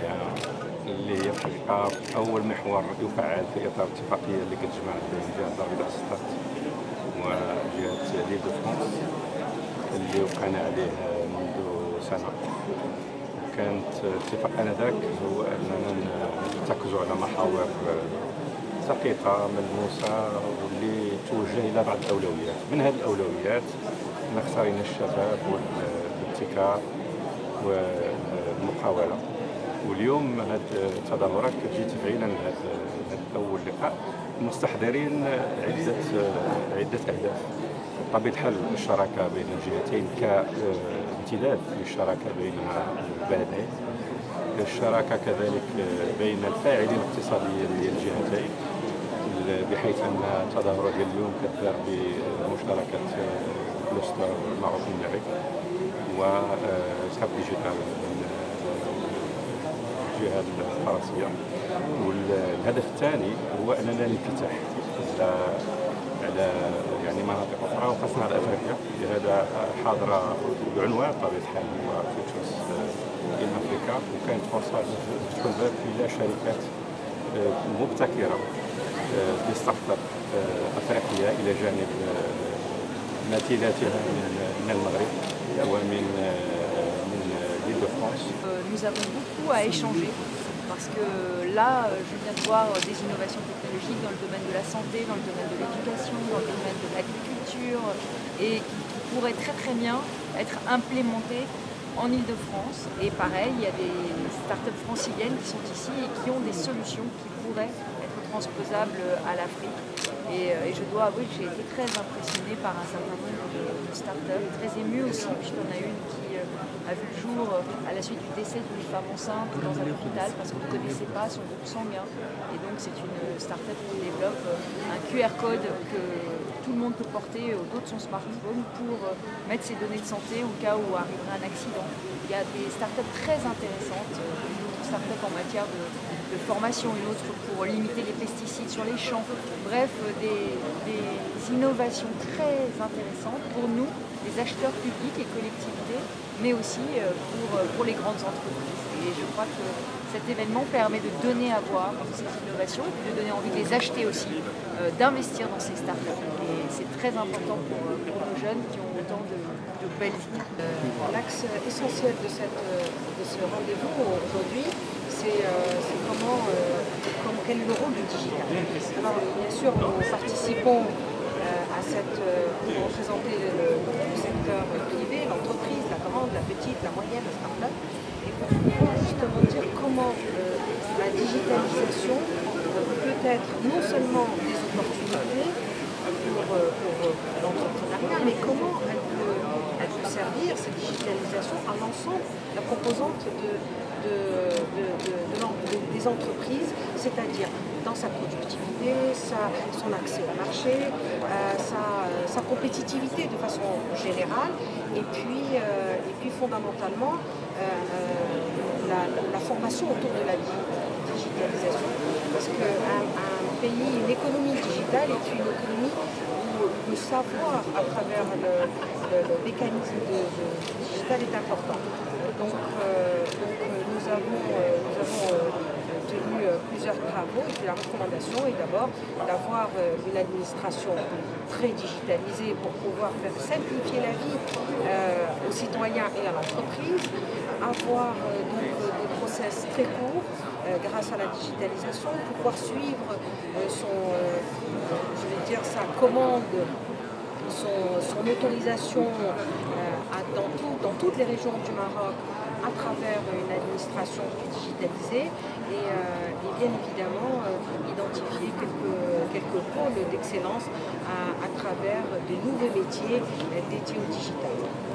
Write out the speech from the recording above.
اللي هي في الحقيقة أول محور يفعل في إطار الاتفاقية اللي كتجمع بين جهة الدار البيضاء السطات وجهة ليل دو فرونس اللي وقعنا عليه منذ سنة. كانت الاتفاق آنذاك هو أننا نرتكزوا على محاور دقيقة ملموسة واللي توجه إلى بعض الأولويات. من هذه الأولويات نختارين الشباب والابتكار والمقاولة. واليوم هذه التظاهرات كتجي تفعيلا هذا أول لقاء مستحضرين عدة أهداف. بطبيعة الحال الشراكة بين الجهتين كامتداد للشراكة بين البلدين، الشراكة كذلك بين الفاعلين الاقتصاديين ديال الجهتين، بحيث أن التظاهرة ديال اليوم كتدار بمشاركة كلوستر معروف من المغرب وكاب ديجيتال من الجهة الفرنسية. والهدف الثاني هو أننا ننفتح على يعني مناطق أخرى وخاصة على أفريقيا. لهذا حاضرة بعنوان بطبيعة الحال هو فيوتشرز إن أفريكا، وكانت فرصة تفتح الباب إلى شركات مبتكرة لستارت اب أفريقية إلى جانب مثيلاتها من المغرب ومن l'île de France. Nous avons beaucoup à échanger parce que là, je viens de voir des innovations technologiques dans le domaine de la santé, dans le domaine de l'éducation, dans le domaine de l'agriculture et qui pourraient très bien être implémentées en Île-de-France. Et pareil, il y a des startups franciliennes qui sont ici et qui ont des solutions qui pourraient être transposables à l'Afrique. Et je dois avouer que j'ai été très impressionnée par un certain nombre de startups, très émue aussi, puisqu'on a une qui a vu le jour à la suite du décès d'une femme enceinte dans un hôpital parce qu'on ne connaissait pas son groupe sanguin. Et donc c'est une startup qui développe un QR code que tout le monde peut porter au dos de son smartphone pour mettre ses données de santé au cas où arriverait un accident. Il y a des startups très intéressantes, une autre startup en matière de formation, une autre pour limiter les pesticides sur les champs. Bref, des innovations très intéressantes pour nous, les acheteurs publics et collectivités, mais aussi pour les grandes entreprises. Et je crois que cet événement permet de donner à voir ces innovations, de donner envie de les acheter aussi, d'investir dans ces startups. Et c'est très important pour nos jeunes qui ont autant de belles idées. L'axe essentiel de ce rendez-vous aujourd'hui, c'est quel est le rôle du digital. Alors bien sûr, nous participons à pour représenter le secteur privé, l'entreprise, la grande, la petite, la moyenne, la start-up, et pour pouvoir justement dire comment la digitalisation peut être non seulement des opportunités pour l'entrepreneuriat, mais comment elle peut servir, cette digitalisation, à l'ensemble, la composante des entreprises, c'est-à-dire dans sa productivité, son accès au marché, sa compétitivité de façon générale, et puis fondamentalement la formation autour de la digitalisation. Parce qu'un pays, une économie digitale est une économie où le savoir à travers le mécanisme digital est important. Donc nous avons tenu plusieurs travaux et puis la recommandation est d'abord d'avoir une administration très digitalisée pour pouvoir faire simplifier la vie aux citoyens et à l'entreprise, avoir donc des process très courts grâce à la digitalisation, pouvoir suivre sa commande, son autorisation dans toutes les régions du Maroc à travers une administration plus digitalisée et bien évidemment identifier quelques pôles d'excellence à travers de nouveaux métiers dédiés au digital.